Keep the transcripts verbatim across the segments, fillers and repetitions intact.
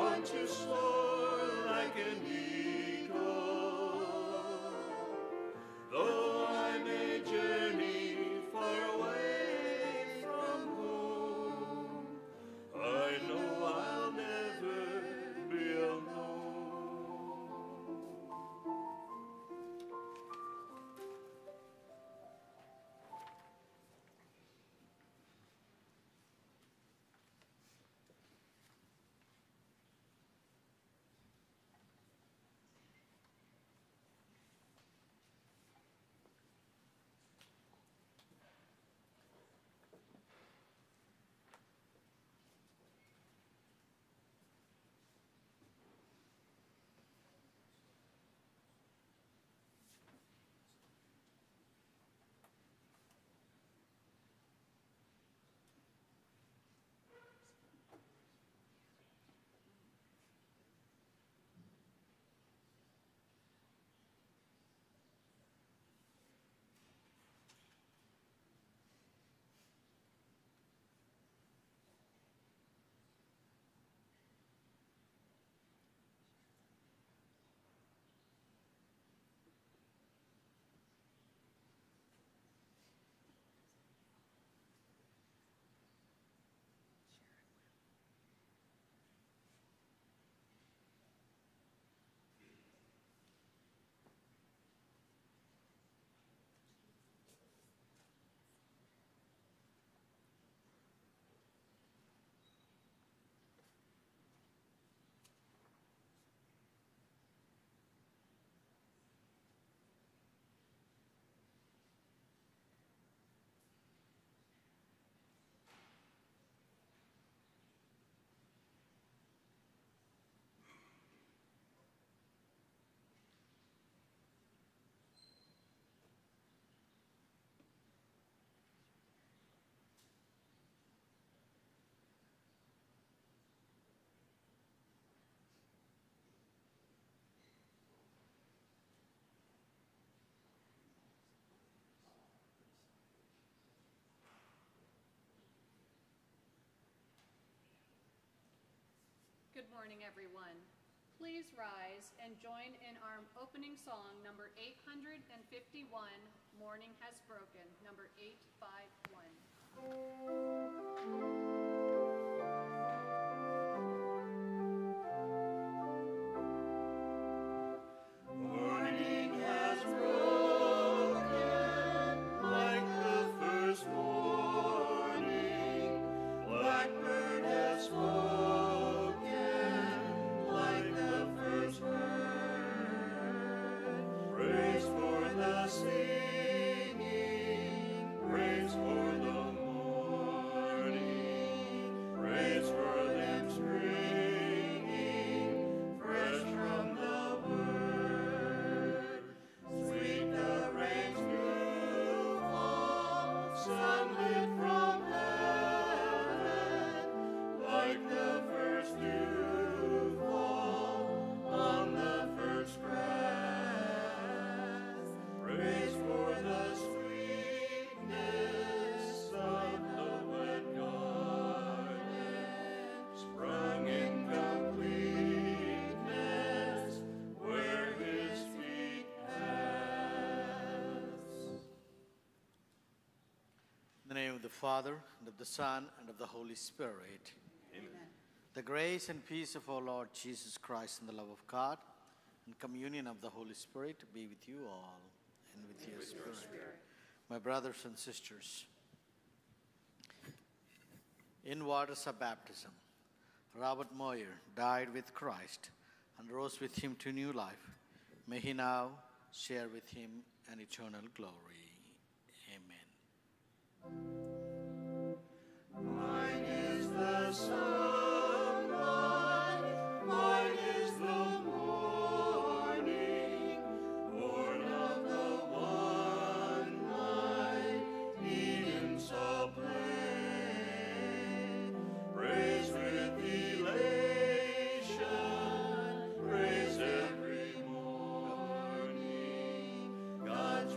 want to soar like an eagle. Though I may journey far away from home, I know I'll never be alone. Good morning, everyone. Please rise and join in our opening song, number eight hundred fifty-one, Morning Has Broken, number eight fifty-one. the Father, and of the Son, and of the Holy Spirit. Amen. The grace and peace of our Lord Jesus Christ and the love of God and communion of the Holy Spirit be with you all and with your spirit. spirit. My brothers and sisters, in waters of baptism, Robert Moyer died with Christ and rose with him to new life. May he now share with him an eternal glory. Amen. Mine is the sunlight, mine is the morning, born of the one light, Eden saw plain. Praise with elation, praise every morning, God's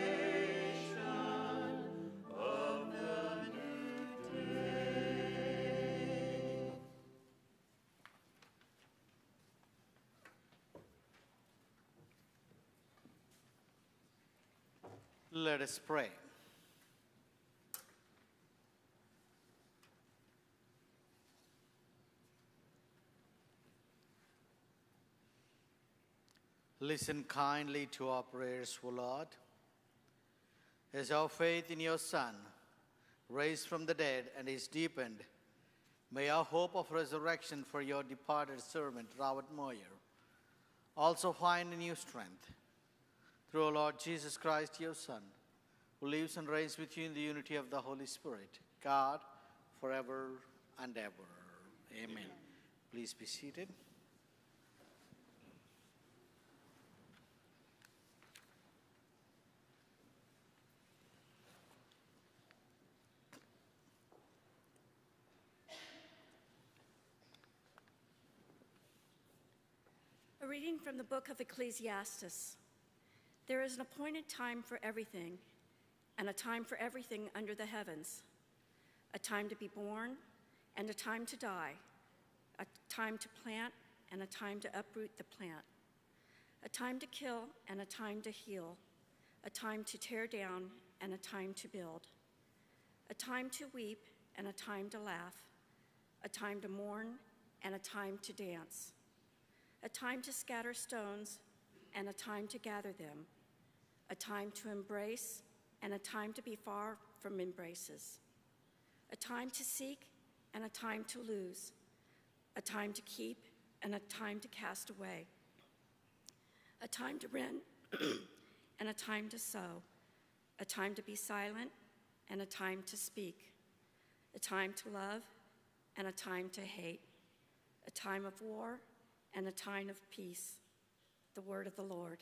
recreation of the new day. Let us pray. Listen kindly to our prayers, O Lord. As our faith in your Son, raised from the dead and is deepened, may our hope of resurrection for your departed servant, Robert Moyer, also find in you strength. Through our Lord Jesus Christ, your Son, who lives and reigns with you in the unity of the Holy Spirit, God, forever and ever. Amen. Amen. Please be seated. A reading from the book of Ecclesiastes. There is an appointed time for everything, and a time for everything under the heavens, a time to be born and a time to die, a time to plant and a time to uproot the plant, a time to kill and a time to heal, a time to tear down and a time to build, a time to weep and a time to laugh, a time to mourn and a time to dance, a time to scatter stones and a time to gather them, a time to embrace and a time to be far from embraces, a time to seek and a time to lose, a time to keep and a time to cast away, a time to rend and a time to sow, a time to be silent and a time to speak, a time to love and a time to hate, a time of war and a time of peace. The word of the Lord.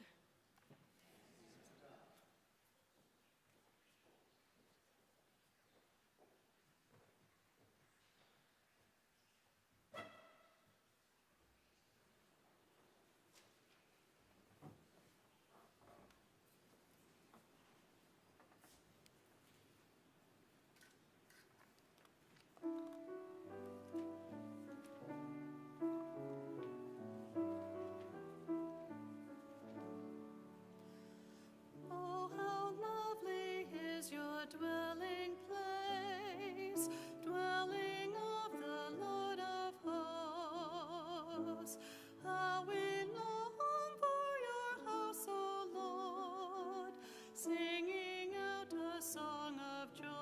Oh, how lovely is your dwelling place, dwelling of the Lord of hosts. How we long for your house, O Lord, singing out a song of joy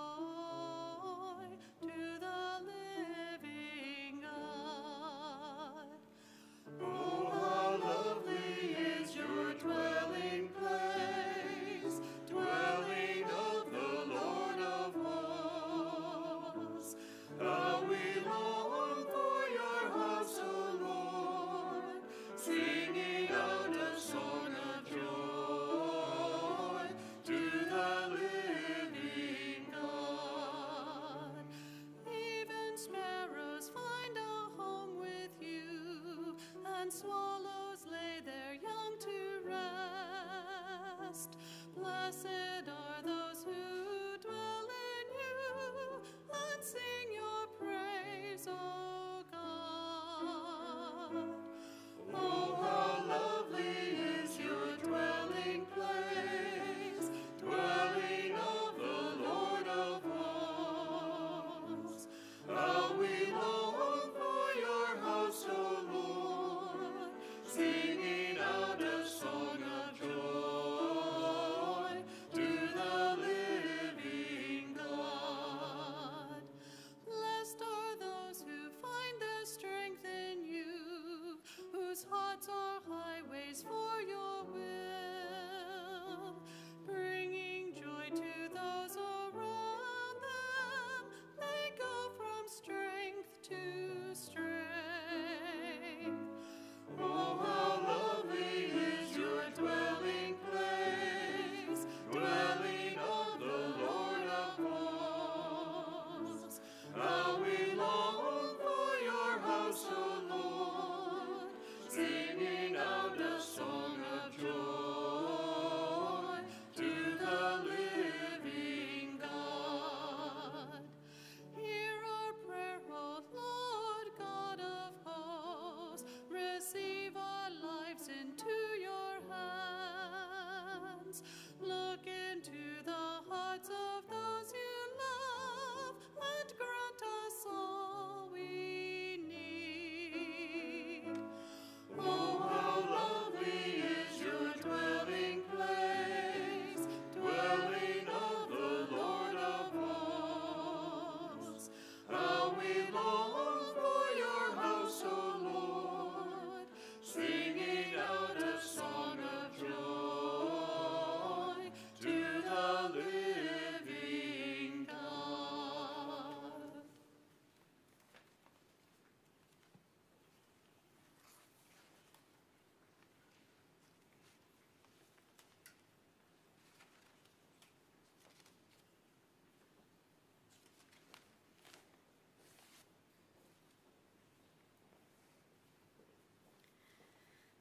to the living God. Oh, how lovely is your dwelling place, dwelling of the Lord of hosts. How we long for your house, O Lord, singing out a song of joy to the living God. Even sparrows find a home with you, and swallows lay their young to rest. Blessed are those who dwell in you and sing your praise, O God. Oh, how lovely is your dwelling place, dwelling of the Lord of hosts. How we long for your house, O Lord, singing out a song of joy to the living God. Blessed are those who find their strength in you, whose hearts are highways for your will, bringing joy to those around them. They go from strength to strength.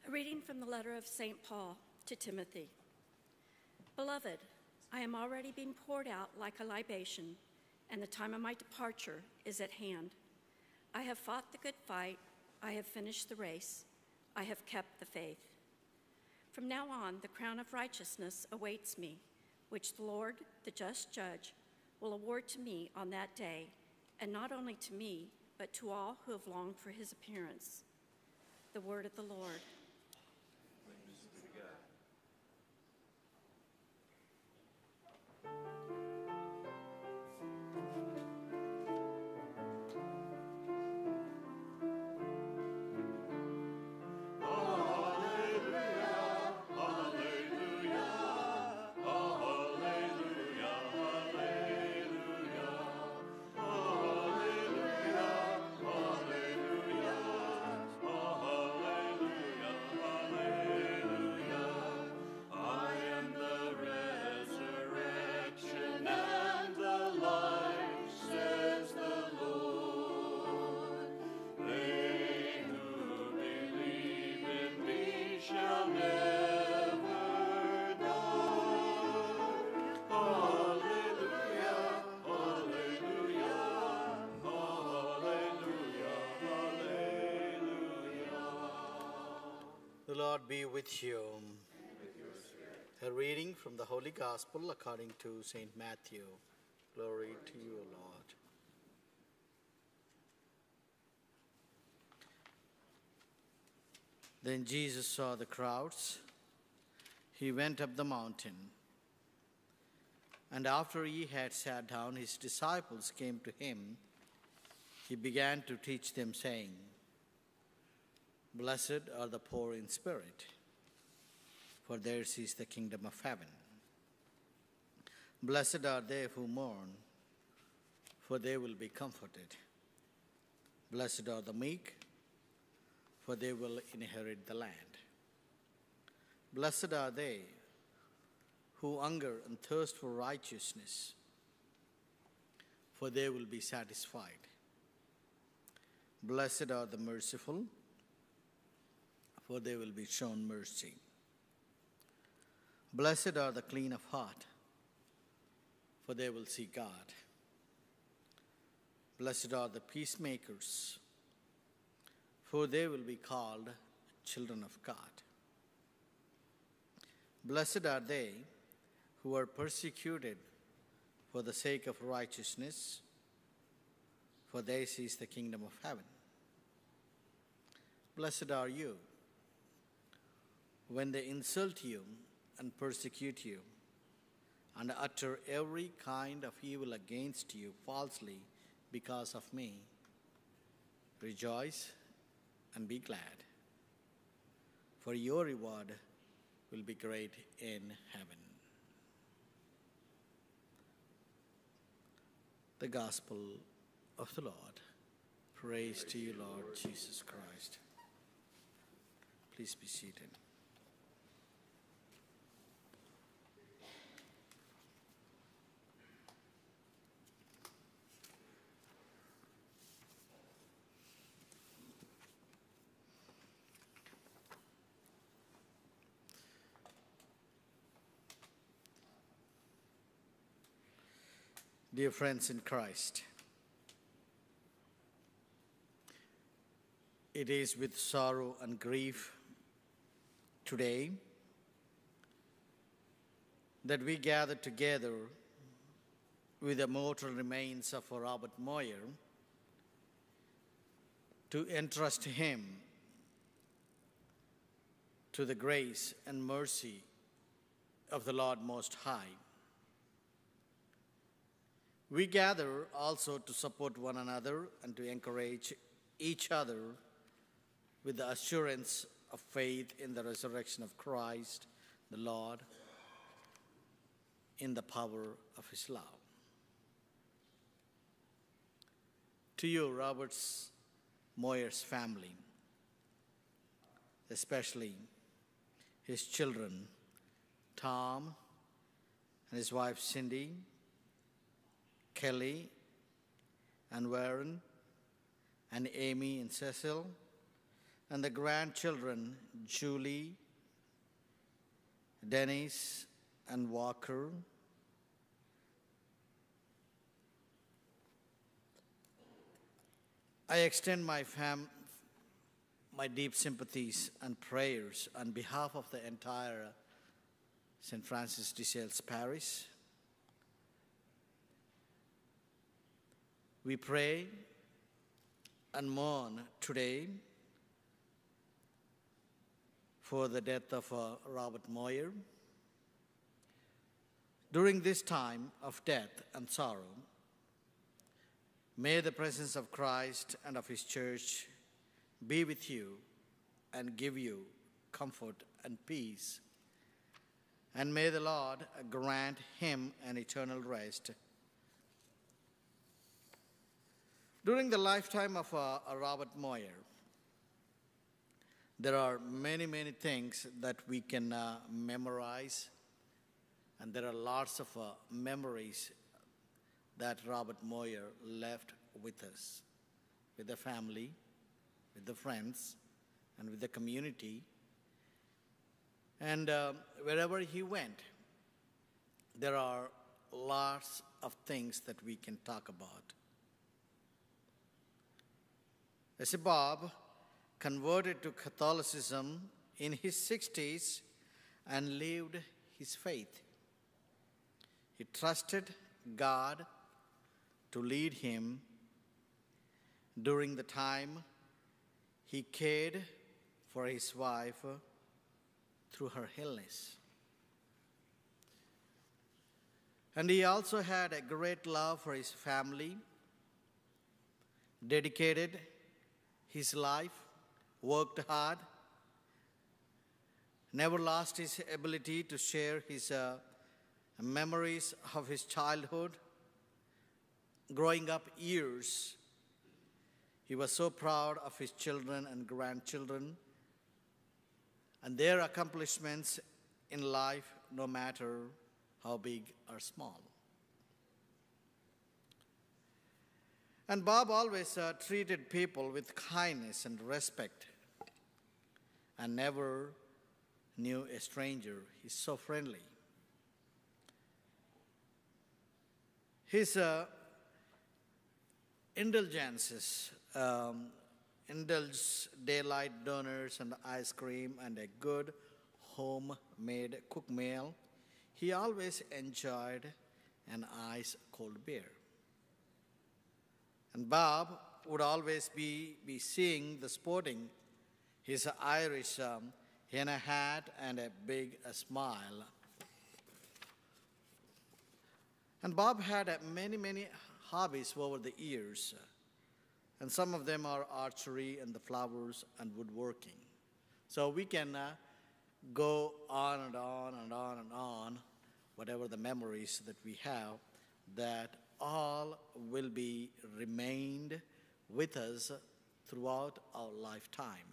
A reading from the letter of Saint Paul to Timothy. Beloved, I am already being poured out like a libation, and the time of my departure is at hand. I have fought the good fight, I have finished the race, I have kept the faith. From now on, the crown of righteousness awaits me, which the Lord, the just judge, will award to me on that day, and not only to me, but to all who have longed for his appearance. The word of the Lord. The Lord be with you. A reading from the Holy Gospel according to Saint Matthew. Glory to you, Lord. Then Jesus saw the crowds. He went up the mountain. And after he had sat down, his disciples came to him. He began to teach them, saying, Blessed are the poor in spirit, for theirs is the kingdom of heaven. Blessed are they who mourn, for they will be comforted. Blessed are the meek, for they will inherit the land. Blessed are they who hunger and thirst for righteousness, for they will be satisfied. Blessed are the merciful, for they will be shown mercy. Blessed are the clean of heart, for they will see God. Blessed are the peacemakers, for they will be called children of God. Blessed are they who are persecuted for the sake of righteousness, for theirs is the kingdom of heaven. Blessed are you when they insult you and persecute you, and utter every kind of evil against you falsely because of me. Rejoice and be glad, for your reward will be great in heaven. The Gospel of the Lord. Praise to you, Lord Jesus Christ. Please be seated. Dear friends in Christ, it is with sorrow and grief today that we gather together with the mortal remains of Robert Moyer to entrust him to the grace and mercy of the Lord Most High. We gather also to support one another and to encourage each other with the assurance of faith in the resurrection of Christ, the Lord, in the power of his love. To you, Robert Moyer's family, especially his children, Tom and his wife Cindy, Kelly and Warren and Amy and Cecil, and the grandchildren, Julie, Dennis, and Walker. I extend my fam, my deep sympathies and prayers on behalf of the entire Saint Francis de Sales parish. We pray and mourn today for the death of uh, Robert Moyer. During this time of death and sorrow, may the presence of Christ and of his church be with you and give you comfort and peace. And may the Lord grant him an eternal rest. During the lifetime of uh, Robert Moyer, there are many, many things that we can uh, memorize, and there are lots of uh, memories that Robert Moyer left with us, with the family, with the friends, and with the community. And uh, wherever he went, there are lots of things that we can talk about. As Bob converted to Catholicism in his sixties and lived his faith, he trusted God to lead him during the time he cared for his wife through her illness. And he also had a great love for his family, dedicated his life, worked hard, never lost his ability to share his uh, memories of his childhood, growing up years. He was so proud of his children and grandchildren and their accomplishments in life, no matter how big or small. And Bob always uh, treated people with kindness and respect and never knew a stranger. He's so friendly. His uh, indulgences, um, indulged daylight dinners and ice cream and a good homemade cooked meal. He always enjoyed an ice cold beer. And Bob would always be, be seeing the sporting his Irish um, henna hat and a big a smile. And Bob had uh, many, many hobbies over the years. And some of them are archery and the flowers and woodworking. So we can uh, go on and on and on and on, whatever the memories that we have, that all will be remained with us throughout our lifetime.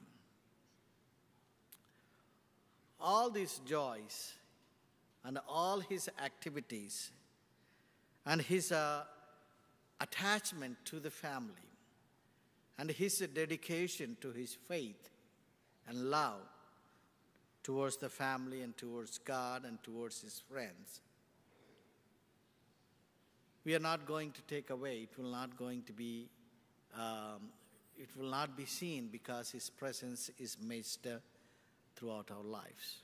All these joys and all his activities and his uh, attachment to the family and his dedication to his faith and love towards the family and towards God and towards his friends, we are not going to take away. It will not going to be, um, it will not be seen because his presence is missed uh, throughout our lives.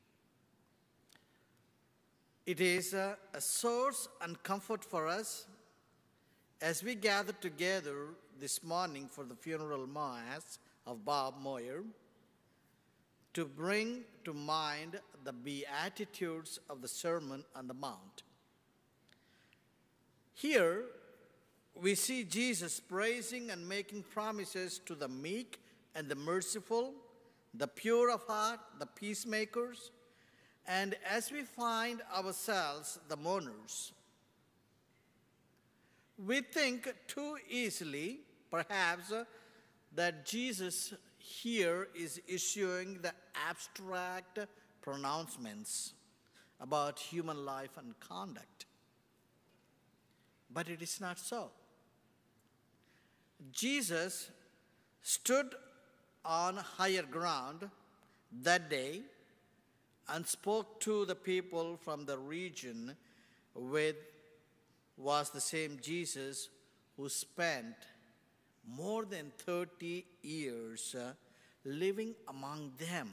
It is uh, a source and comfort for us as we gather together this morning for the funeral mass of Bob Moyer to bring to mind the beatitudes of the Sermon on the Mount. Here, we see Jesus praising and making promises to the meek and the merciful, the pure of heart, the peacemakers, and as we find ourselves the mourners, we think too easily, perhaps, that Jesus here is issuing the abstract pronouncements about human life and conduct. But it is not so. Jesus stood on higher ground that day and spoke to the people from the region with was the same Jesus who spent more than thirty years uh, living among them,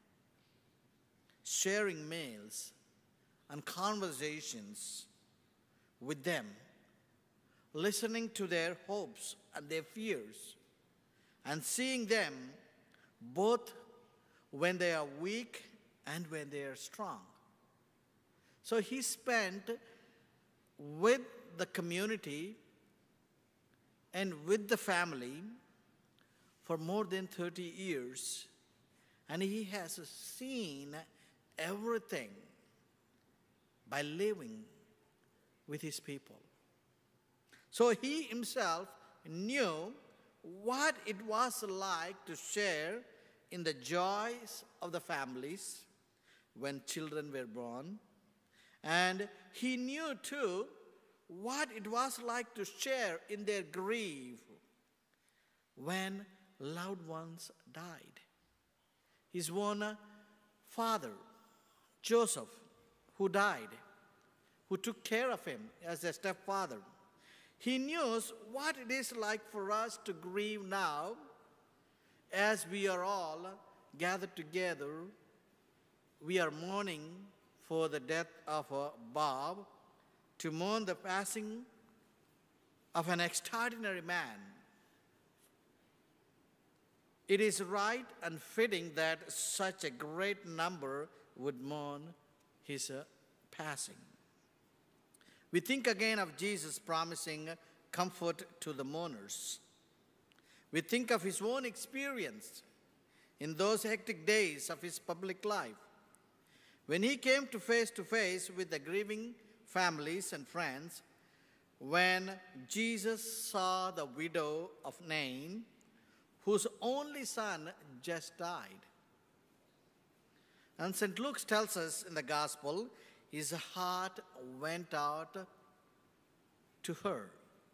sharing meals and conversations with them, listening to their hopes and their fears, and seeing them both when they are weak and when they are strong. So he spent with the community and with the family for more than thirty years, and he has seen everything by living with his people. So he himself knew what it was like to share in the joys of the families when children were born. And he knew too what it was like to share in their grief when loved ones died. His own father, Joseph, who died, who took care of him as a stepfather. He knows what it is like for us to grieve now as we are all gathered together. We are mourning for the death of uh, Bob, to mourn the passing of an extraordinary man. It is right and fitting that such a great number would mourn his uh, passing. We think again of Jesus promising comfort to the mourners. We think of his own experience in those hectic days of his public life, when he came to face to face with the grieving families and friends, when Jesus saw the widow of Nain, whose only son just died. And Saint Luke tells us in the gospel, his heart went out to her.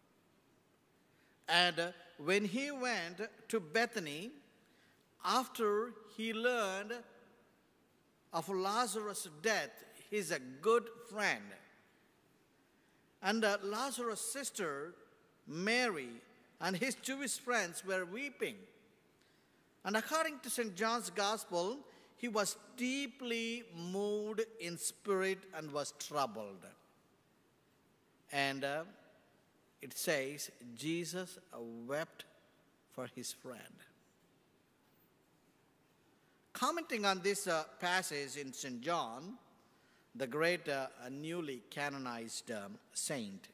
And when he went to Bethany, after he learned of Lazarus' death, he's a good friend. And uh, Lazarus' sister, Mary, and his Jewish friends were weeping. And according to Saint John's Gospel, he was deeply moved in spirit and was troubled. And uh, it says, Jesus wept for his friend. Commenting on this uh, passage in Saint John, the great uh, newly canonized um, saint,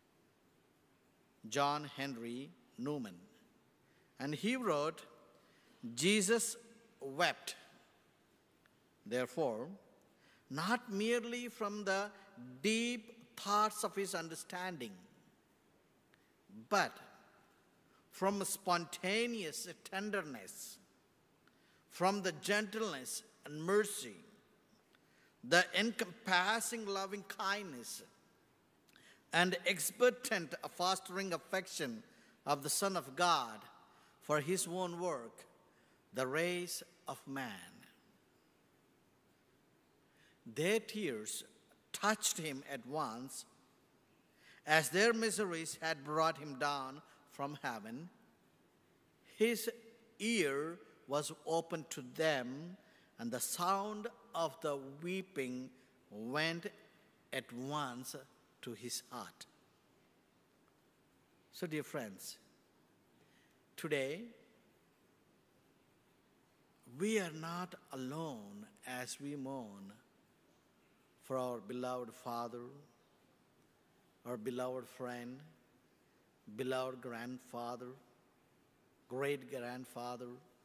John Henry Newman, and he wrote, Jesus wept, therefore, not merely from the deep thoughts of his understanding, but from a spontaneous tenderness, from the gentleness and mercy, the encompassing loving kindness, and expectant fostering affection of the Son of God for his own work, the race of man. Their tears touched him at once, as their miseries had brought him down from heaven. His ear was opened to them, and the sound of the weeping went at once to his heart. So, dear friends, today we are not alone as we mourn for our beloved father, our beloved friend, beloved grandfather, great-grandfather.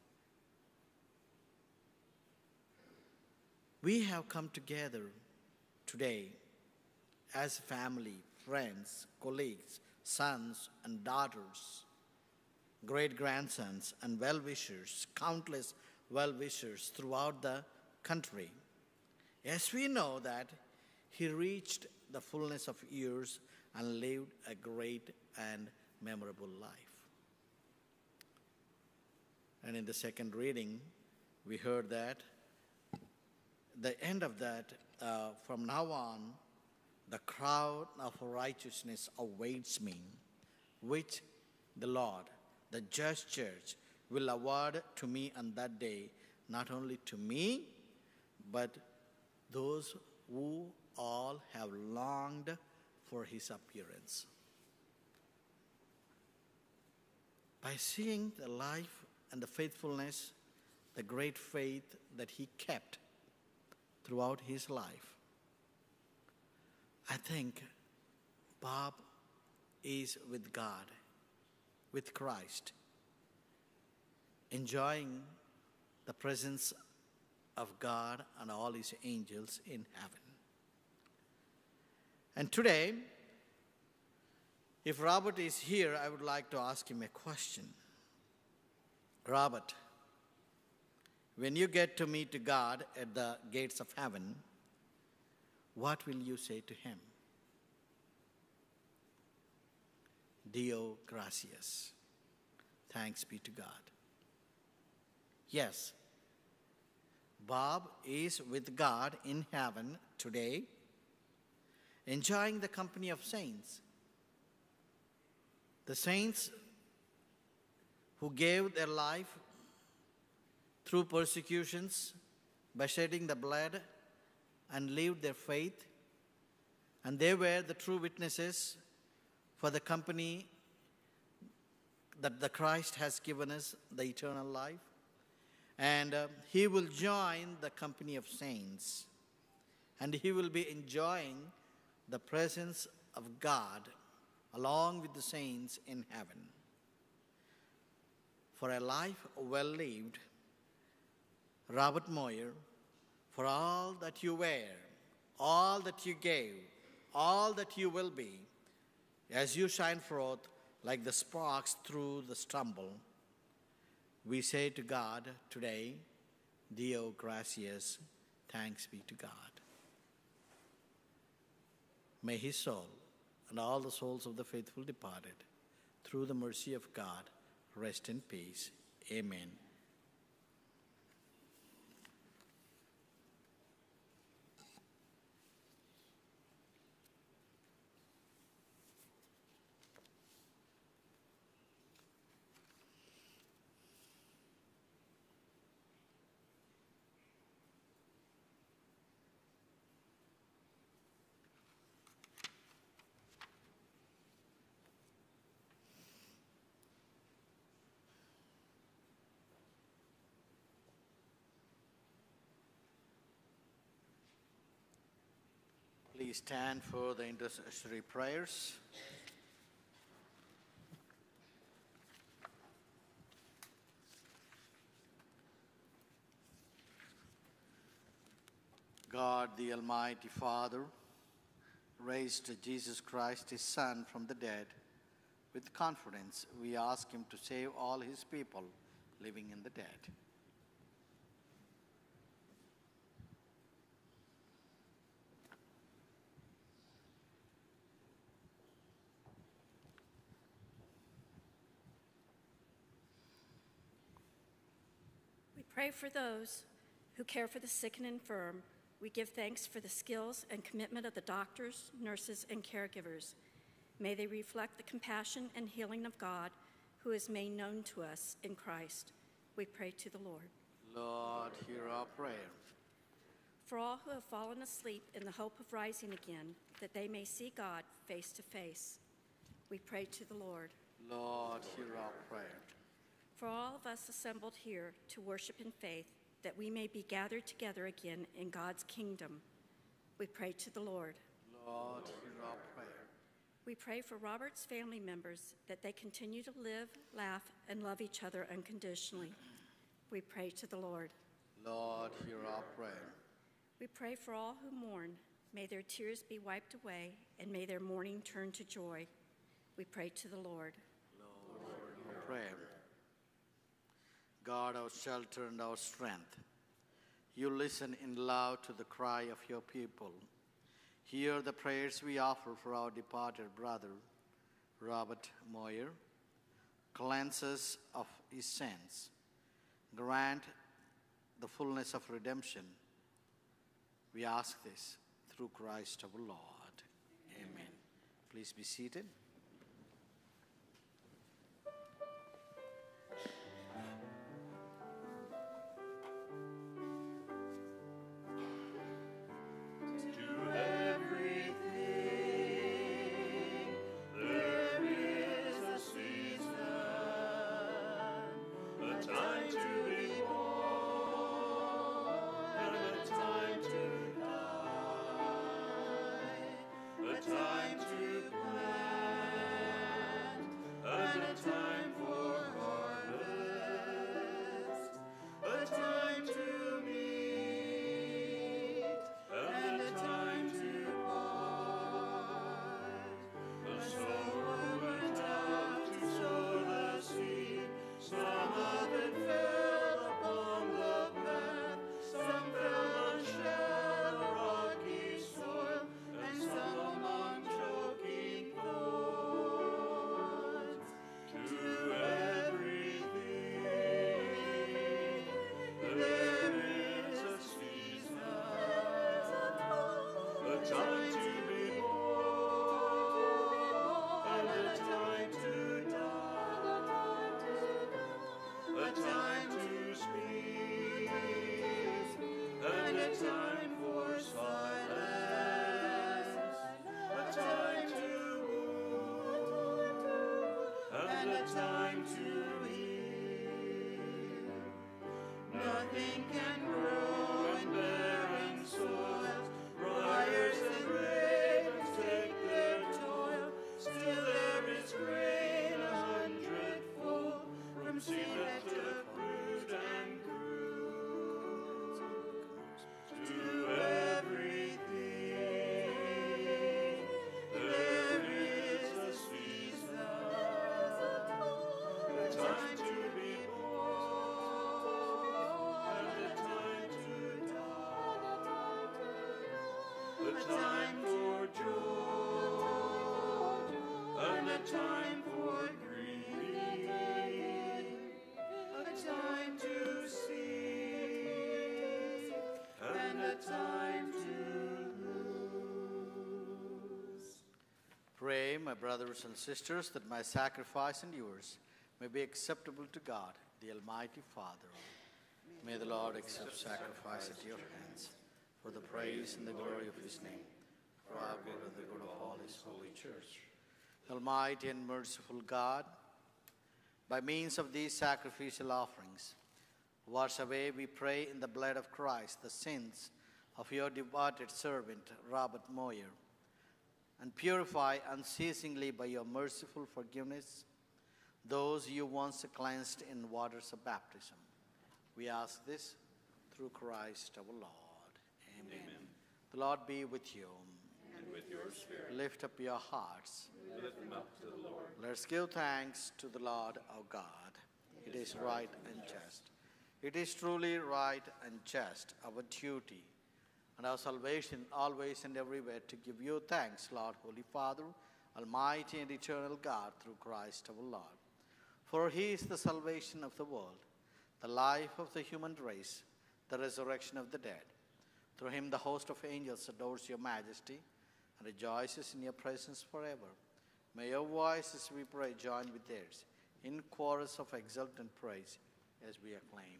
We have come together today as family, friends, colleagues, sons and daughters, great-grandsons and well-wishers, countless well-wishers throughout the country. As we know that he reached the fullness of years and lived a great and memorable life. And in the second reading, we heard that the end of that, uh, from now on, the crown of righteousness awaits me, which the Lord, the just church, will award to me on that day, not only to me, but those who all have longed for his appearance. By seeing the life and the faithfulness, the great faith that he kept throughout his life, I think Bob is with God, with Christ, enjoying the presence of God and all his angels in heaven. And today, if Robert is here, I would like to ask him a question. Robert, when you get to meet God at the gates of heaven, what will you say to him? Dio gracias. Thanks be to God. Yes, Bob is with God in heaven today, enjoying the company of saints. The saints who gave their life through persecutions by shedding the blood and lived their faith, and they were the true witnesses for the company that the Christ has given us, the eternal life. And uh, he will join the company of saints, and he will be enjoying the presence of God along with the saints in heaven. For a life well lived, Robert Moyer, for all that you were, all that you gave, all that you will be, as you shine forth like the sparks through the stubble, we say to God today, Dio gracias, thanks be to God. May his soul and all the souls of the faithful departed, through the mercy of God, rest in peace. Amen. Please stand for the intercessory prayers. God, the Almighty Father, raised Jesus Christ, his Son, from the dead. With confidence, we ask him to save all his people living in the dead. Pray for those who care for the sick and infirm. We give thanks for the skills and commitment of the doctors, nurses, and caregivers. May they reflect the compassion and healing of God, who is made known to us in Christ. We pray to the Lord. Lord, hear our prayer. For all who have fallen asleep in the hope of rising again, that they may see God face to face. We pray to the Lord. Lord, hear our prayer. For all of us assembled here to worship in faith, that we may be gathered together again in God's kingdom, we pray to the Lord. Lord, hear our prayer. We pray for Robert's family members, that they continue to live, laugh, and love each other unconditionally. We pray to the Lord. Lord, hear our prayer. We pray for all who mourn. May their tears be wiped away, and may their mourning turn to joy. We pray to the Lord. Lord, hear our prayer. God, our shelter and our strength, you listen in love to the cry of your people. Hear the prayers we offer for our departed brother, Robert Moyer. Cleanse us of his sins. grant the fullness of redemption. We ask this through Christ our Lord. Amen. Amen. Please be seated. Pray, my brothers and sisters, that my sacrifice and yours may be acceptable to God, the Almighty Father. May the Lord accept sacrifice at your hands for the praise and the glory of his name, for our good and the good of all his holy church. Almighty and merciful God, by means of these sacrificial offerings, wash away, we pray, in the blood of Christ, the sins of your devoted servant, Robert Moyer, and purify unceasingly by your merciful forgiveness those you once cleansed in waters of baptism. We ask this through Christ our Lord. Amen. Amen. The Lord be with you. And with your spirit. Lift up your hearts. We lift them up to the Lord. Let us give thanks to the Lord our God. It is right and just. It is truly right and just, our duty and our salvation, always and everywhere, to give you thanks, Lord, Holy Father, Almighty and eternal God, through Christ our Lord. For he is the salvation of the world, the life of the human race, the resurrection of the dead. Through him the host of angels adores your majesty and rejoices in your presence forever. May your voices, we pray, join with theirs in chorus of exultant praise as we acclaim.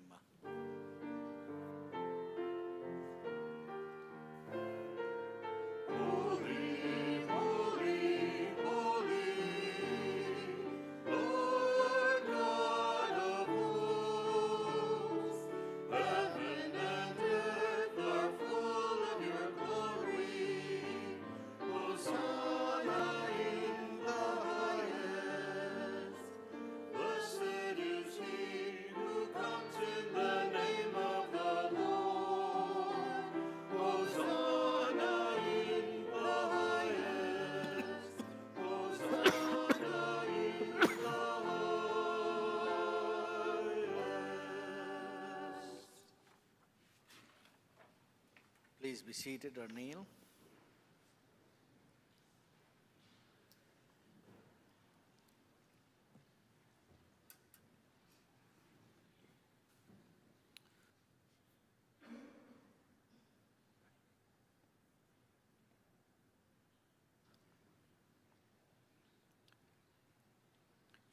Please be seated or kneel.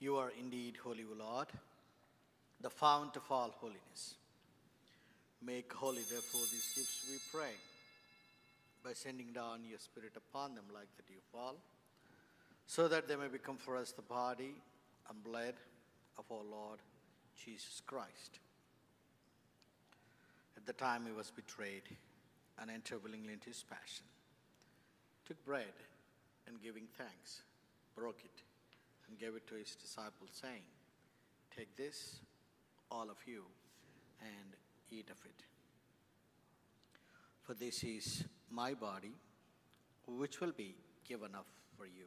You are indeed holy, O Lord, the fount of all holiness. Make holy, therefore, these gifts, we pray, by sending down your Spirit upon them like the dewfall, so that they may become for us the body and blood of our Lord Jesus Christ. At the time he was betrayed and entered willingly into his passion, took bread and giving thanks, broke it and gave it to his disciples, saying, "Take this, all of you, and eat of it. For this is my body, which will be given up for you."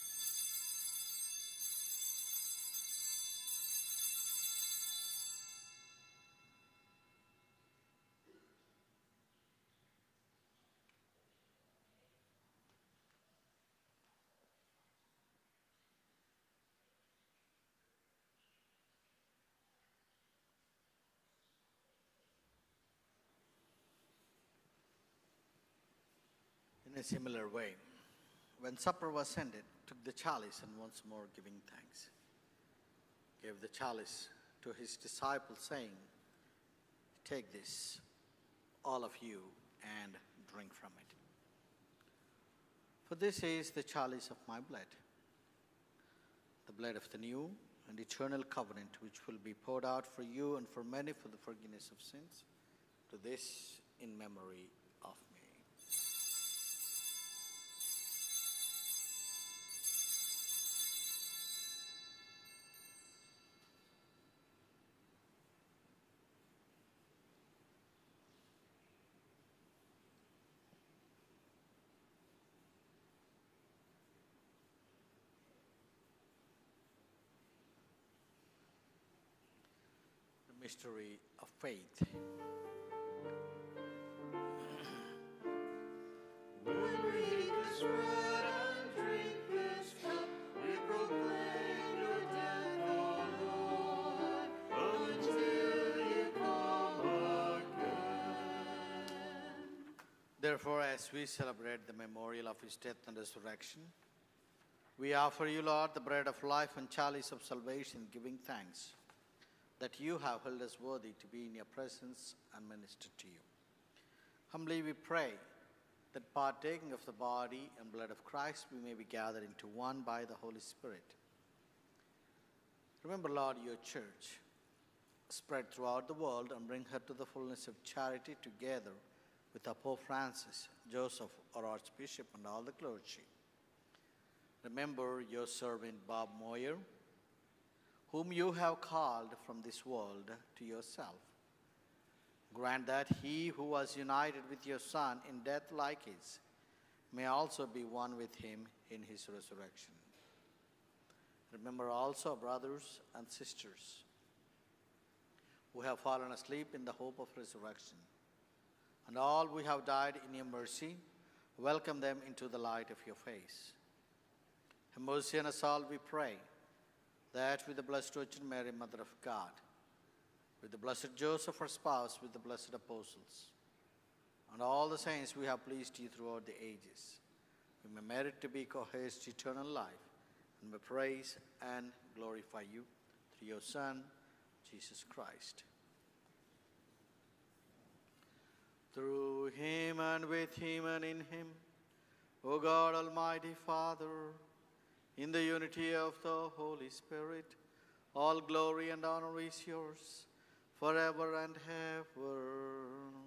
In a similar way, when supper was ended, took the chalice and once more giving thanks, gave the chalice to his disciples, saying, "Take this, all of you, and drink from it. For this is the chalice of my blood, the blood of the new and eternal covenant, which will be poured out for you and for many for the forgiveness of sins. Do this in memory of me." Mystery of faith. When we eat this bread and drink this cup, we proclaim your death, O Lord, until you come again. Therefore, as we celebrate the memorial of his death and resurrection, we offer you, Lord, the bread of life and chalice of salvation, giving thanks that you have held us worthy to be in your presence and minister to you. Humbly we pray that, partaking of the body and blood of Christ, we may be gathered into one by the Holy Spirit. Remember, Lord, your church, spread throughout the world, and bring her to the fullness of charity, together with our Pope Francis, Joseph, our Archbishop, and all the clergy. Remember your servant Bob Moyer, whom you have called from this world to yourself. Grant that he who was united with your Son in death like his may also be one with him in his resurrection. Remember also brothers and sisters who have fallen asleep in the hope of resurrection, and all who have died in your mercy. Welcome them into the light of your face. Have mercy on us all, we pray, that with the Blessed Virgin Mary, Mother of God, with the Blessed Joseph, her spouse, with the blessed apostles, and all the saints we have pleased you throughout the ages, we may merit to be co-heirs to eternal life, and may praise and glorify you through your Son, Jesus Christ. Through him and with him and in him, O God, Almighty Father, in the unity of the Holy Spirit, all glory and honor is yours forever and ever.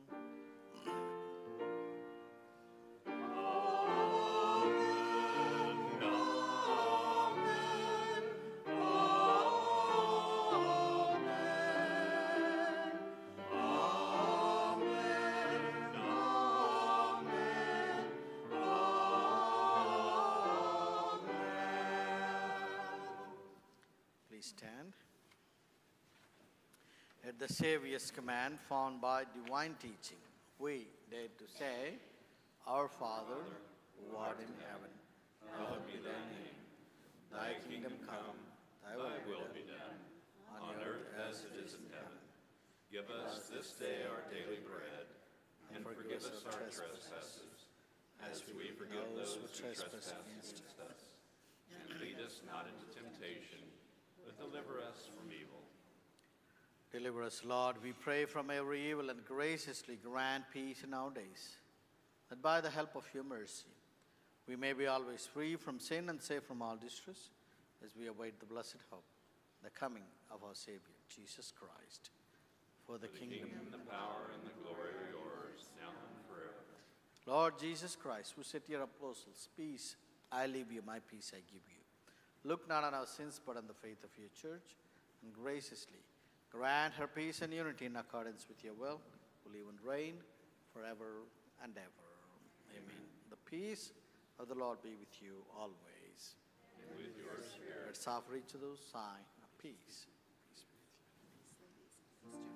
Stand. At the Savior's command, found by divine teaching, we dare to say, "Our Father, who art in heaven, Hallowed be thy name. Thy kingdom come, thy will be done, on earth as it is in heaven. Give us this day our daily bread, and forgive us our trespasses, as we forgive those who trespass against us. And lead us not into temptation, but deliver us from evil. Deliver us, Lord, we pray, from every evil, and graciously grant peace in our days, that by the help of your mercy we may be always free from sin and safe from all distress, as we await the blessed hope, the coming of our Savior, Jesus Christ. For the, For the kingdom, kingdom, the power, and the glory are yours, now and forever. Lord Jesus Christ, who said to your apostles, peace I leave you, my peace I give you. Look not on our sins, but on the faith of your church, and graciously grant her peace and unity in accordance with your will, who live and reign forever and ever. Amen. Amen. The peace of the Lord be with you always. And with your spirit. Let's offer each of those sign of peace. Peace be with you.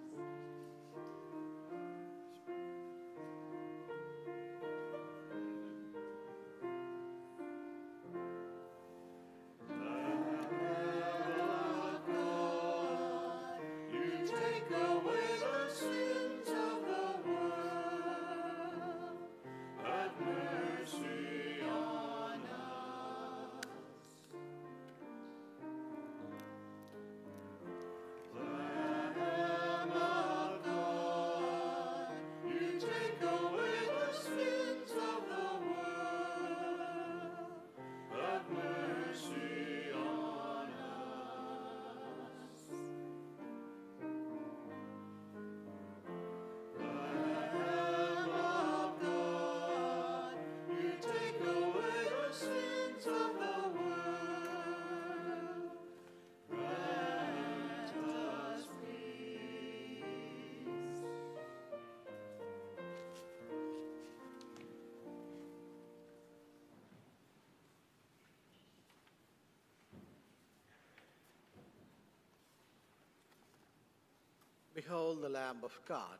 Behold the Lamb of God.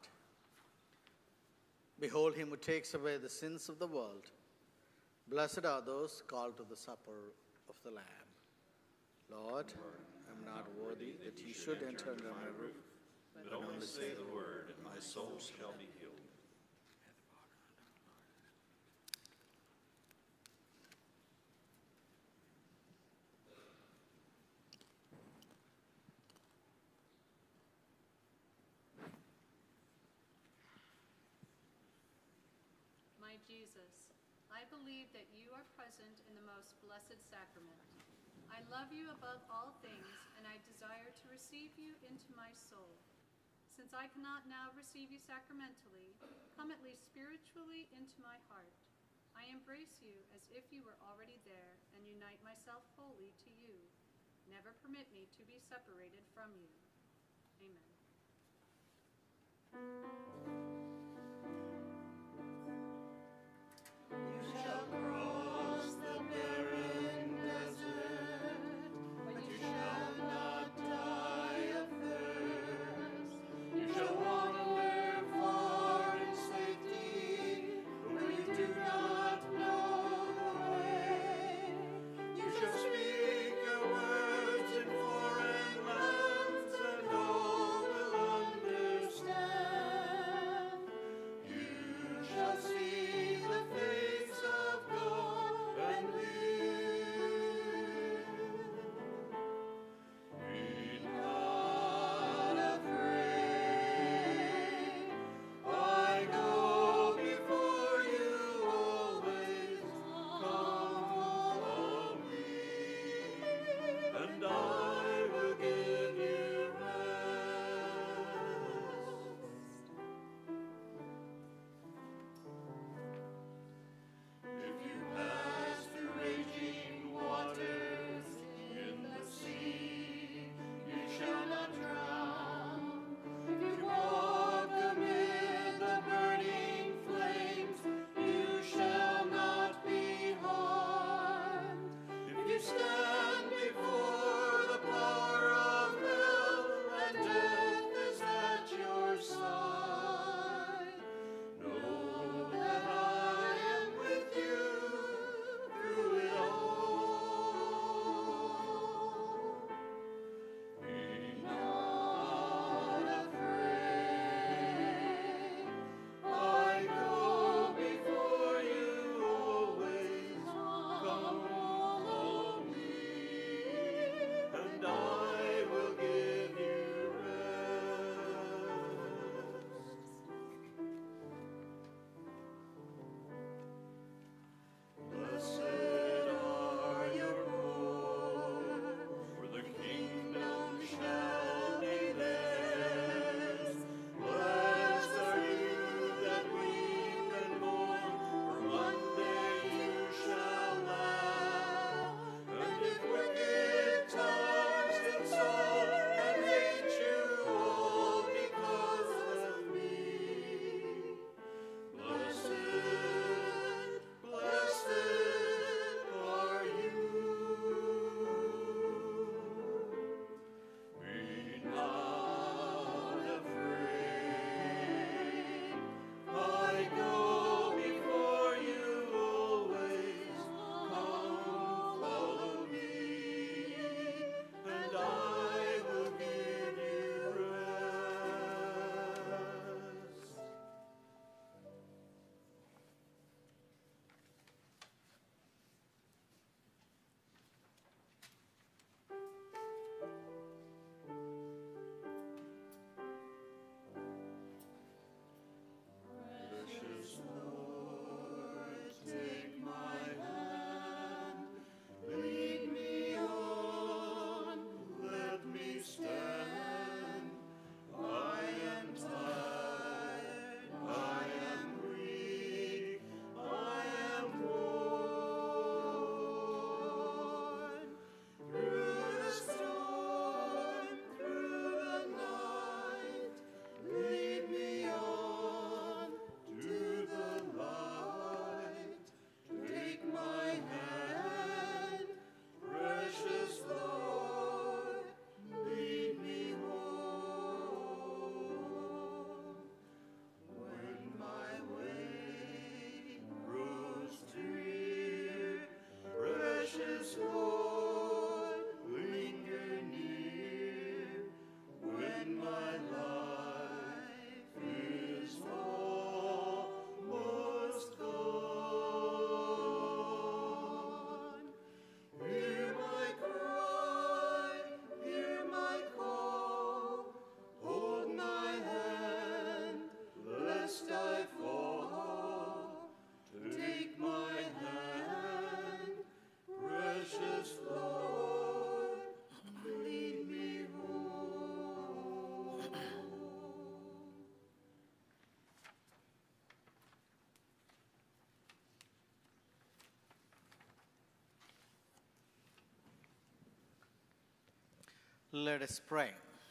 Behold him who takes away the sins of the world. Blessed are those called to the supper of the Lamb. Lord, I am not worthy that you should enter under my roof, but only say the word, and my soul shall be healed. My Jesus, I believe that you are present in the most blessed sacrament. I love you above all things, and I desire to receive you into my soul. Since I cannot now receive you sacramentally, come at least spiritually into my heart. I embrace you as if you were already there, and unite myself wholly to you. Never permit me to be separated from you. Amen. You shall cross the barren desert, but you shall not die of thirst. You shall wander far in safety, where you do not know the way. You shall speak your words in foreign lands, Let us pray.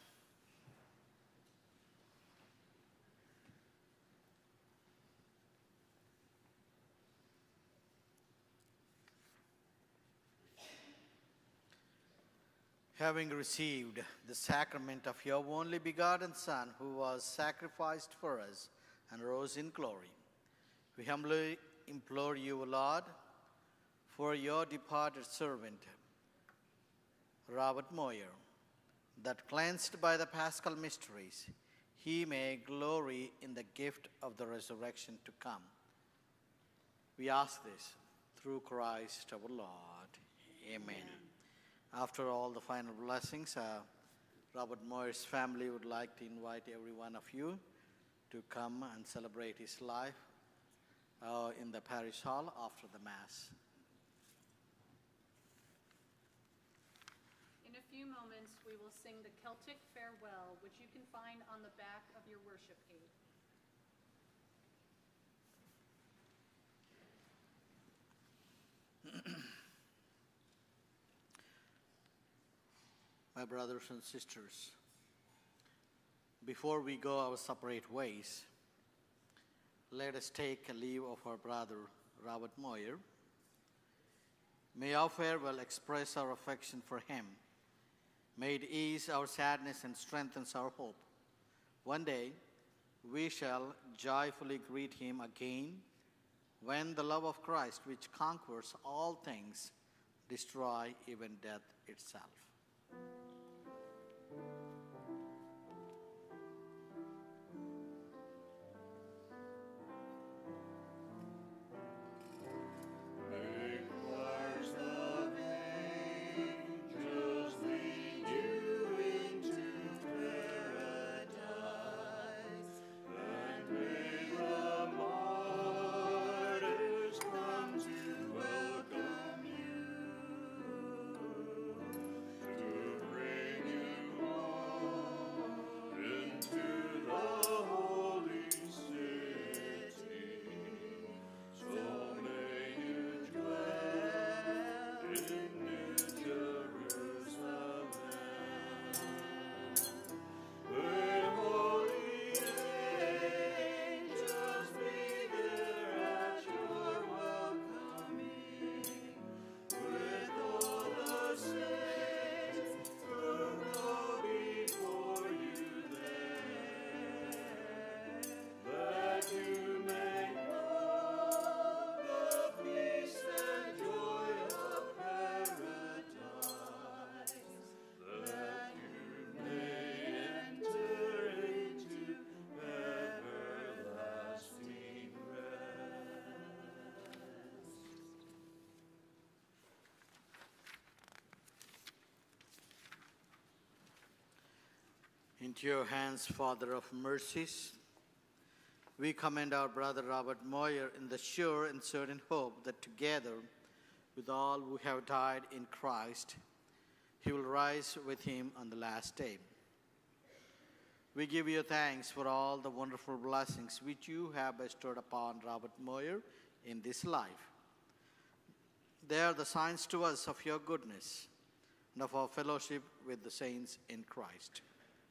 Having received the sacrament of your only begotten Son, who was sacrificed for us and rose in glory, we humbly implore you, O Lord, for your departed servant, Robert Moyer, that cleansed by the Paschal mysteries, he may glory in the gift of the resurrection to come. We ask this through Christ our Lord. Amen. Amen. After all the final blessings, uh, Robert Moyer's family would like to invite every one of you to come and celebrate his life uh, in the parish hall after the Mass. In a few moments, we will sing the Celtic Farewell, which you can find on the back of your worship aid. My brothers and sisters, before we go our separate ways, let us take a leave of our brother Robert Moyer. May our farewell express our affection for him. May it ease our sadness and strengthens our hope. One day, we shall joyfully greet him again when the love of Christ, which conquers all things, destroy even death itself. Into your hands, Father of mercies, we commend our brother Robert Moyer in the sure and certain hope that together with all who have died in Christ, he will rise with him on the last day. We give you thanks for all the wonderful blessings which you have bestowed upon Robert Moyer in this life. They are the signs to us of your goodness and of our fellowship with the saints in Christ.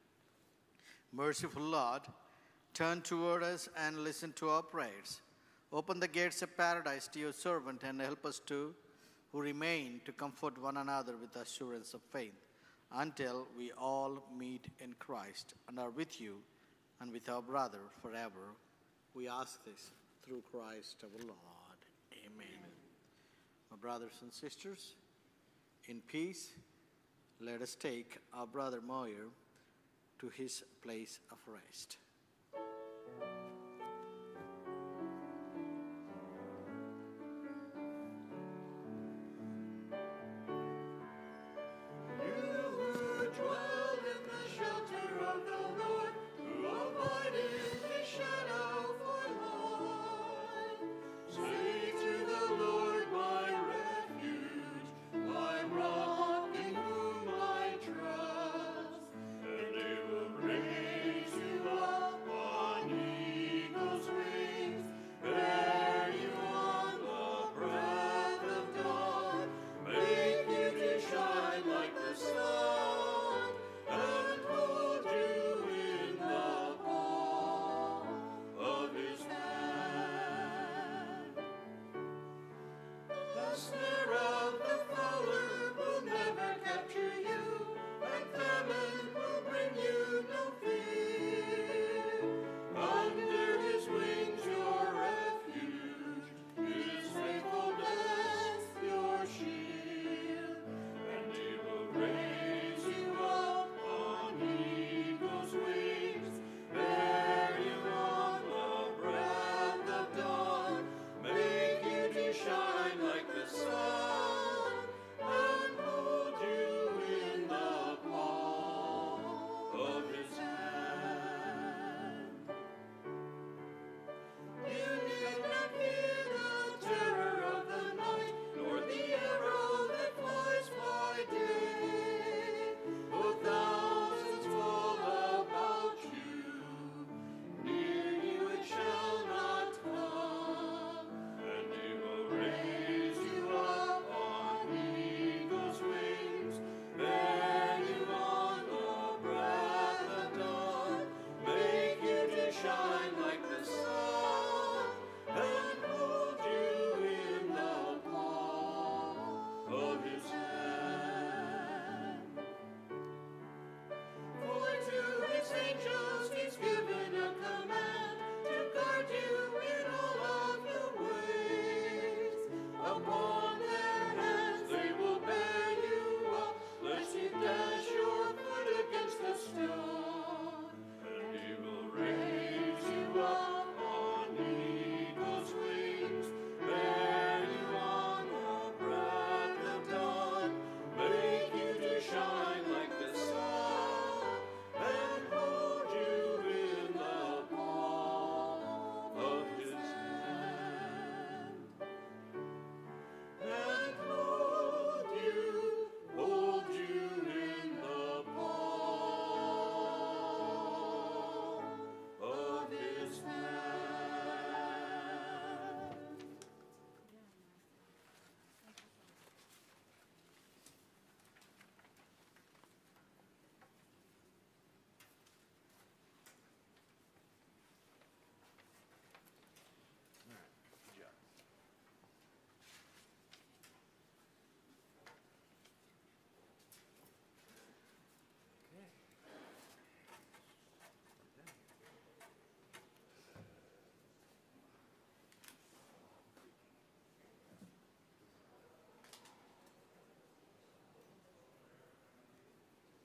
Merciful Lord, turn toward us and listen to our prayers. Open the gates of paradise to your servant and help us to, who remain, to comfort one another with assurance of faith, until we all meet in Christ and are with you and with our brother forever. We ask this through Christ our Lord. Amen. Amen. My brothers and sisters, in peace, let us take our brother Moyer to his place of rest.